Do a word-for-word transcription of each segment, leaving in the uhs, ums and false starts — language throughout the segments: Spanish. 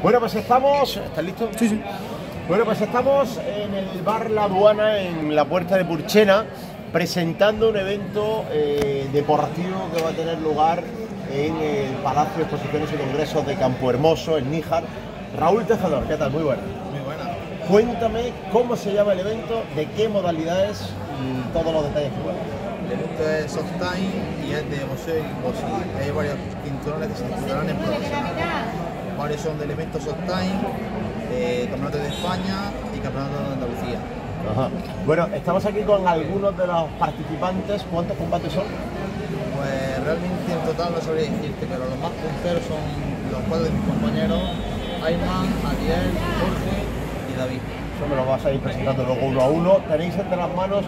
Bueno, pues estamos... ¿Estás listo? Sí, sí. Bueno, pues estamos en el bar La Aduana, en la Puerta de Purchena, presentando un evento eh, deportivo que va a tener lugar en el Palacio de Exposiciones y Congresos de Campo Hermoso, en Níjar. Raúl Tejedor, ¿qué tal? Muy buena. Muy buena. Cuéntame cómo se llama el evento, de qué modalidades y todos los detalles que puedas. El evento es soft time y es de boxeo y kickboxing. Hay varios cinturones que se disputarán en profesional. Varios son de elementos soft time, eh, Campeonato de España y Campeonato de Andalucía. Ajá. Bueno, estamos aquí con algunos de los participantes. ¿Cuántos combates son? Pues realmente en total no sabría decirte, pero los más punteros son los cuatro de mis compañeros, Ayman, Adiel, Jorge y David. Eso me lo vas a ir presentando luego uno a uno. Tenéis entre las manos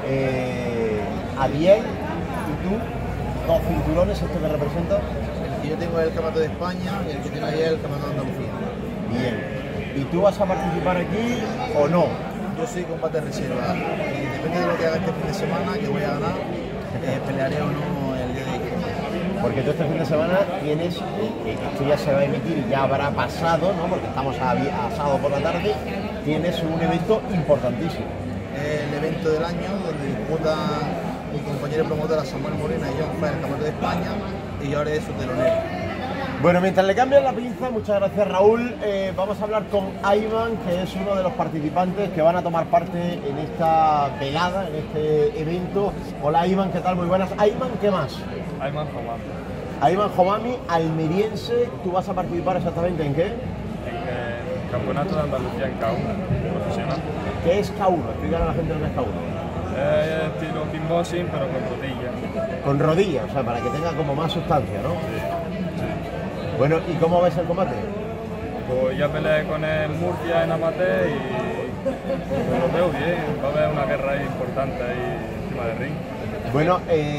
eh, Adiel y tú, dos cinturones, ¿esto que representa? El que yo tengo es el Campeonato de España y el que tiene Adiel el Campeonato de Andalucía. Bien. ¿Y tú vas a participar aquí o no? Yo soy combate reserva y depende de lo que haga este fin de semana, que voy a ganar, eh, pelearé o no el día de hoy. Porque tú este fin de semana tienes, eh, esto ya se va a emitir y ya habrá pasado, ¿no? Porque estamos a, a sábado por la tarde, tienes un evento importantísimo. El evento del año donde disputan mi compañero promotora Samuel Morena y John Fire el Campeonato de España y yo haré su telonero. Bueno, mientras le cambian la pinza, muchas gracias Raúl, eh, vamos a hablar con Ayman, que es uno de los participantes que van a tomar parte en esta velada, en este evento. Hola Ayman, ¿qué tal? Muy buenas. Ayman, ¿qué más? Ayman Homami. Ayman Homami, almeriense. ¿Tú vas a participar exactamente en qué? En el Campeonato de Andalucía en K uno, profesional. ¿Qué es K uno? Explícale a la gente lo que es K uno. Es estilo kickboxing, pero con rodillas. Con rodillas, o sea, para que tenga como más sustancia, ¿no? Sí, sí. Bueno, ¿y cómo ves el combate? Pues ya peleé con el Murcia en amateur y pues lo veo bien. Va a haber una guerra ahí importante ahí encima del ring. Bueno,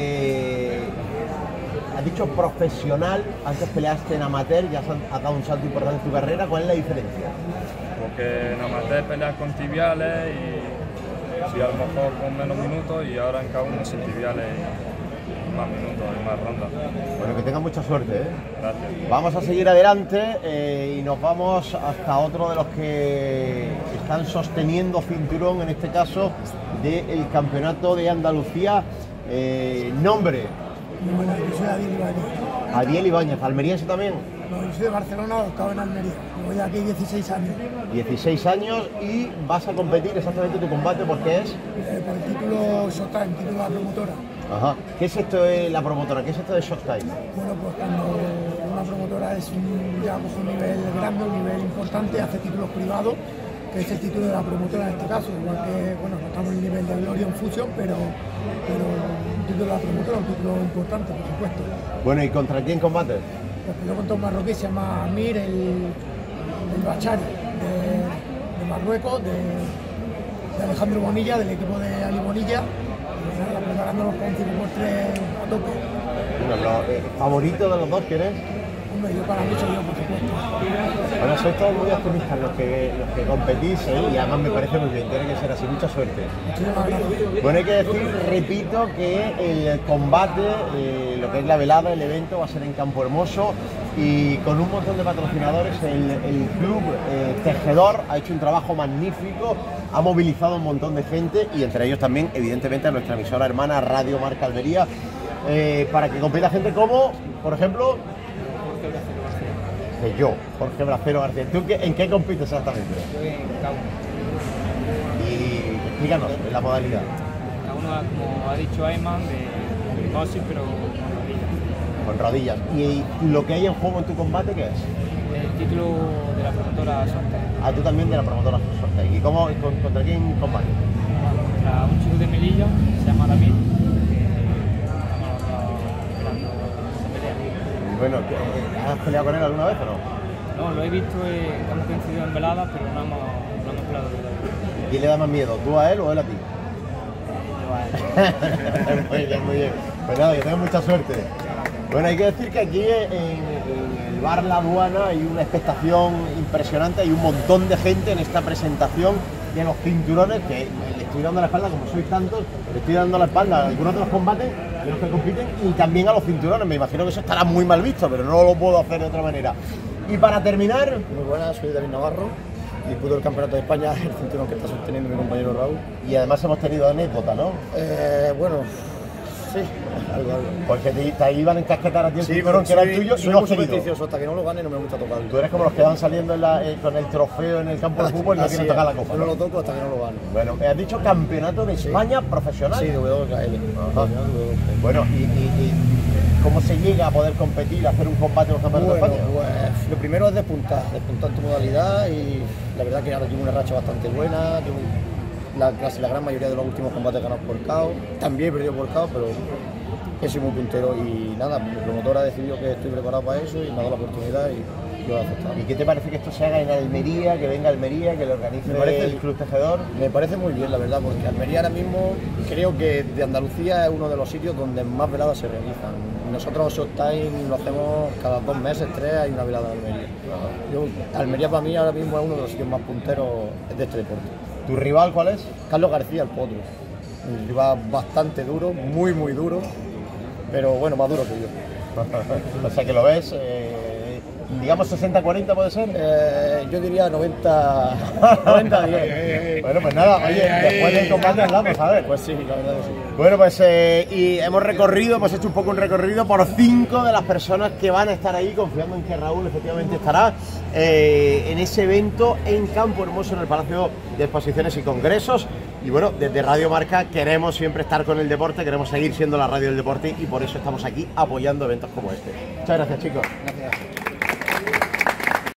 eh, has dicho profesional, antes peleaste en amateur, ya has dado un salto importante en tu carrera. ¿Cuál es la diferencia? Porque en amateur peleas con tibiales y sí, a lo mejor con menos minutos, y ahora en K uno sin tibiales y más minutos y más rondas. Bueno, que tengas mucha suerte, ¿eh? Gracias. Vamos a seguir adelante eh, y nos vamos hasta otro de los que están sosteniendo cinturón, en este caso del Campeonato de Andalucía. Eh, nombre. Bueno, yo soy Adiel Ibáñez. Adiel Ibáñez, almeriense también. No, yo soy de Barcelona, adoptado en Almería. Llevo ya aquí dieciséis años. dieciséis años y vas a competir exactamente tu combate porque es... Eh, por el título Showtime, título de la promotora. Ajá. ¿Qué es esto de la promotora? ¿Qué es esto de Showtime? Bueno, pues cuando una promotora es un, ya pues un nivel grande, un nivel importante, hace títulos privados, que es el título de la promotora en este caso. Igual que, bueno, no estamos en el nivel de Glorion Fusion, pero, pero un título de la promotora, un título importante, por supuesto. Bueno, ¿y contra quién combates? Pues peleó contra un marroquí, se llama Amir, el, el Bachari, de, de Marruecos, de, de Alejandro Bonilla, del equipo de Ali Bonilla. Y nada, preparándonos para un cinco por tres a tope. Bueno, los eh, favoritos de los dos, ¿quién es? Hombre, yo para mí soy yo, por supuesto. Bueno, sois todos muy optimistas los que, los que competís, ¿eh? Y además me parece muy bien, tiene que ser así, mucha suerte. Muchísimas gracias. Bueno, hay que decir, repito, que el combate, eh, lo que es la velada, el evento, va a ser en Campo Hermoso y con un montón de patrocinadores. El, el club eh, Tejedor ha hecho un trabajo magnífico, ha movilizado un montón de gente y entre ellos también, evidentemente, a nuestra emisora hermana Radio Marca Almería, eh, para que compita gente como, por ejemplo, que yo, Jorge Bracero García. ¿Tú qué, en qué compites exactamente? Yo en K uno. Y explícanos la modalidad. K uno, como ha dicho Ayman, de kickboxing, pero con rodillas. Con rodillas. ¿Y lo que hay en juego en tu combate qué es? El título de la promotora Sorteo. Ah, tú también de la promotora Sorteo. ¿Y cómo, con, contra quién combates? Contra un chico de Melilla, se llama David, que estamos esperando esa pelea. Y bueno, ¿has peleado con él alguna vez o no? No, lo he visto, eh, hemos coincidido en veladas, pero no hemos, no hemos peleado de David. ¿Quién le da más miedo, tú a él o él a ti? Yo a él. Muy bien, muy bien. Pues nada, que tengas mucha suerte. Bueno, hay que decir que aquí en, en el bar La Aduana hay una expectación impresionante, hay un montón de gente en esta presentación de los cinturones, que le estoy dando la espalda, como sois tantos, le estoy dando la espalda a algunos de los combates, de los que compiten, y también a los cinturones. Me imagino que eso estará muy mal visto, pero no lo puedo hacer de otra manera. Y para terminar... Muy buenas, soy David Navarro, disputo el Campeonato de España, el cinturón que está sosteniendo mi compañero Raúl. Y además hemos tenido anécdota, ¿no? Eh, bueno, sí, algo, algo. Porque te, te iban a encasquetar a ti el Sí, cinturón que era el tuyo y soy no muy has querido. supersticioso, hasta que no lo gane no me gusta tocarlo. Tú eres como los que van saliendo en la, eh, con el trofeo en el campo de fútbol y no Así quieren es, tocar la copa. yo no lo toco hasta que no lo gane. Bueno, me has dicho campeonato de España profesional. Sí, de W K L. Ajá. Bueno, y, y, y ¿cómo se llega a poder competir, a hacer un combate en los campeonatos Bueno, de España? pues lo primero es despuntar, despuntar tu modalidad y la verdad que ahora tengo una racha bastante buena. Tengo la, casi la gran mayoría de los últimos combates ganados por K O. También he perdido por K O, pero he sido muy puntero y nada, mi promotor ha decidido que estoy preparado para eso y me ha dado la oportunidad y lo he aceptado. ¿Y qué te parece que esto se haga en Almería, que venga Almería, que lo organice Me parece- el Club Tejedor? Me parece muy bien, la verdad, porque Almería ahora mismo creo que de Andalucía es uno de los sitios donde más veladas se realizan. Nosotros Showtime lo hacemos cada dos meses, tres, hay una velada en Almería. Yo, Almería para mí ahora mismo es uno de los sitios más punteros de este deporte. ¿Tu rival cuál es? Carlos García, el potro. Un rival bastante duro, muy muy duro, pero bueno, más duro que yo. O sea que lo ves, eh, digamos sesenta cuarenta puede ser. Eh, yo diría noventa a diez. Bueno, pues nada, oye, después del combate hablamos, a ver. Pues sí, la verdad que sí. Bueno, pues eh, y hemos recorrido, hemos hecho un poco un recorrido por cinco de las personas que van a estar ahí, confiando en que Raúl efectivamente estará eh, en ese evento en Campo Hermoso, en el Palacio de Exposiciones y Congresos. Y bueno, desde Radio Marca queremos siempre estar con el deporte, queremos seguir siendo la radio del deporte y por eso estamos aquí apoyando eventos como este. Muchas gracias, chicos. Gracias.